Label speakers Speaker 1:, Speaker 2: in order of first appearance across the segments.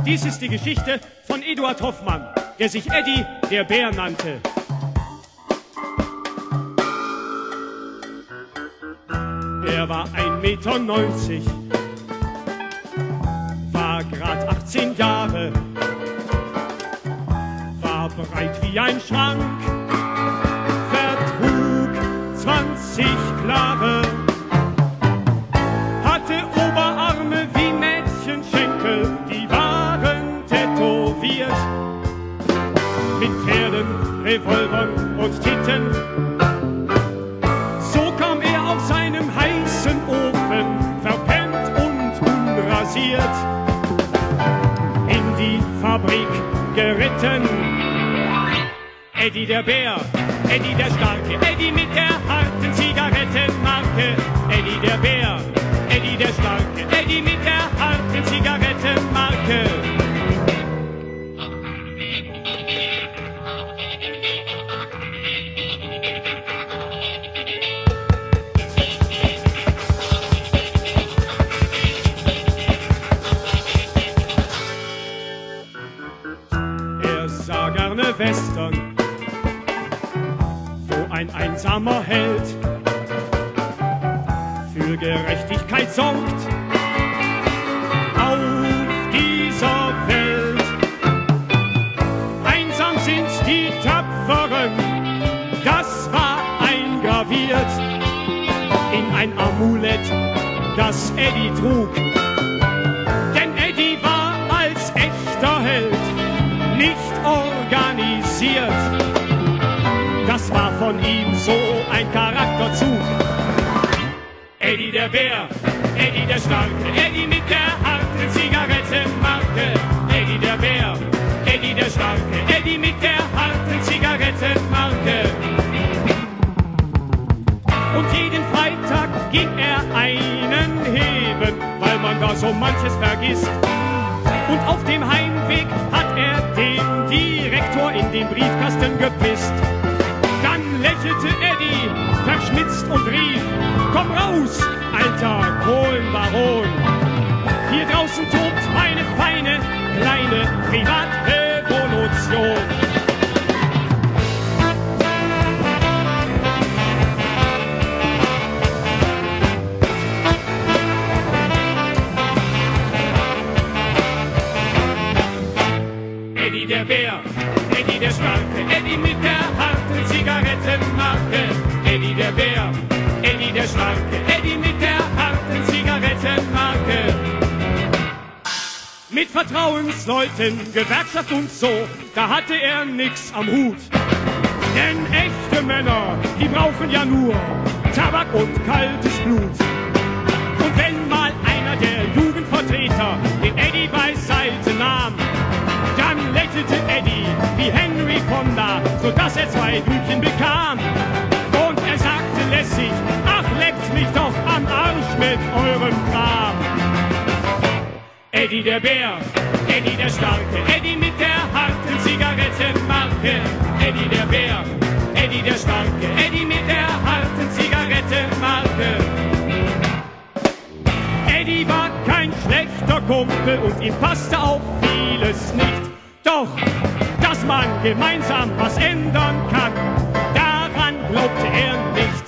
Speaker 1: Dies ist die Geschichte von Eduard Hoffmann, der sich Eddie der Bär nannte. Er war 1,90 Meter, war grad 18 Jahre, war breit wie ein Schrank, vertrug 20 Klare, hatte Oberarme wie Mädchenschenkel, die waren tätowiert, mit Pferden, Revolvern und Titten. So kam er auf seinem heißen Ofen, verpennt und unrasiert, in die Fabrik geritten. Eddie der Bär, Eddie der Starke, Eddie mit der harten Zigarettenmarke. Eddie der Bär, Eddie der Starke, Eddie mit der harten Zigarettenmarke. Er sah gerne Western, wo ein einsamer Held für Gerechtigkeit sorgt auf dieser Welt. Einsam sind die Tapferen, das war eingraviert in ein Amulett, das Eddie trug. Denn Eddie war als echter Held nicht organisiert. Das war von ihm so ein Charakterzug. Eddie der Bär, Eddie der Starke, Eddie mit der harten Zigarettenmarke. Eddie der Bär, Eddie der Starke, Eddie mit der harten Zigarettenmarke. Und jeden Freitag ging er einen heben, weil man da so manches vergisst. Und auf dem Heimweg hat er dem Direktor in den Briefkasten gepisst. Dann lächelte Eddie, verschmitzt und rief: Komm raus, alter Kohlenbaron! Hier draußen tobt eine feine, kleine Privatrevolution. Eddie der Bär, Eddie der Starke, Eddie mit der harten Zigarettenmarke. Eddie der Bär, Eddie der Starke, Eddie mit der harten Zigarettenmarke. Mit Vertrauensleuten, Gewerkschaft und so, da hatte er nix am Hut. Denn echte Männer, die brauchen ja nur Tabak und kaltes Blut. Und wenn mal einer der Jugendvertreter den Eddie beiseite nahm, dann lächelte Eddie wie Henry Fonda, sodass er 2 Blütchen bekam. Und er sagte lässig: Ach, leckt mich doch am Arsch mit eurem Kram. Eddie der Bär, Eddie der Starke, Eddie mit der harten Zigarettenmarke. Eddie der Bär, Eddie der Starke, Eddie mit der harten Zigarettenmarke. Eddie war kein schlechter Kumpel und ihm passte auch vieles nicht. Doch, dass man gemeinsam was ändern kann, daran glaubte er nicht.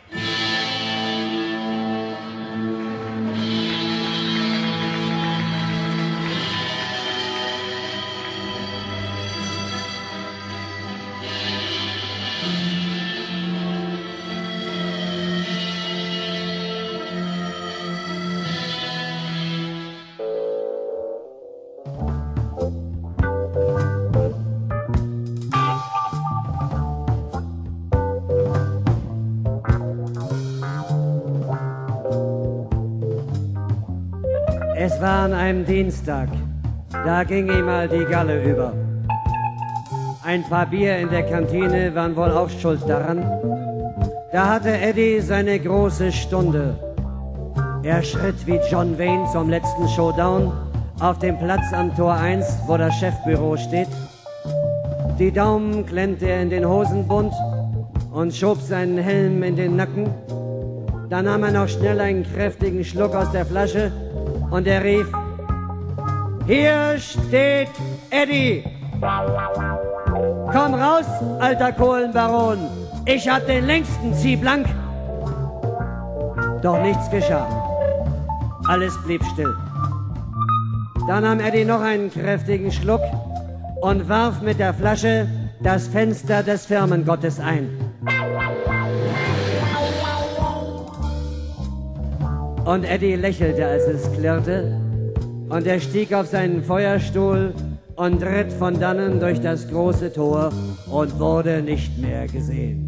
Speaker 2: Es war an einem Dienstag, da ging ihm mal die Galle über. Ein paar Bier in der Kantine waren wohl auch schuld daran. Da hatte Eddie seine große Stunde. Er schritt wie John Wayne zum letzten Showdown auf dem Platz am Tor 1, wo das Chefbüro steht. Die Daumen klemmte er in den Hosenbund und schob seinen Helm in den Nacken. Dann nahm er noch schnell einen kräftigen Schluck aus der Flasche und er rief: Hier steht Eddie. Komm raus, alter Kohlenbaron. Ich hab den längsten, zieh blank. Doch nichts geschah. Alles blieb still. Dann nahm Eddie noch einen kräftigen Schluck und warf mit der Flasche das Fenster des Firmengottes ein. Und Eddie lächelte, als es klirrte, und er stieg auf seinen Feuerstuhl und ritt von dannen durch das große Tor und wurde nicht mehr gesehen.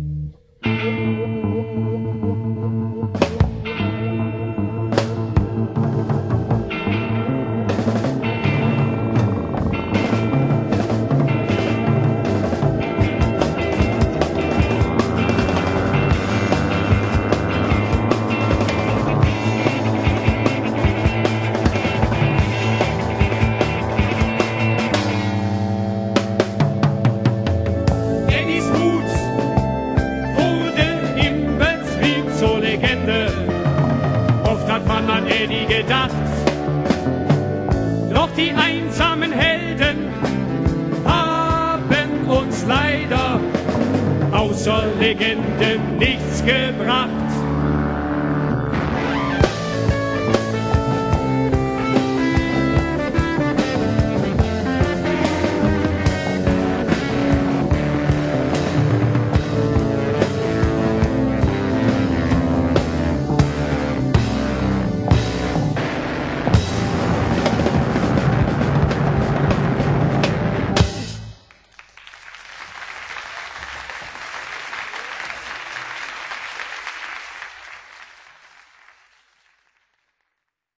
Speaker 1: Eddie gedacht. Doch die einsamen Helden haben uns leider außer Legenden nichts gebracht.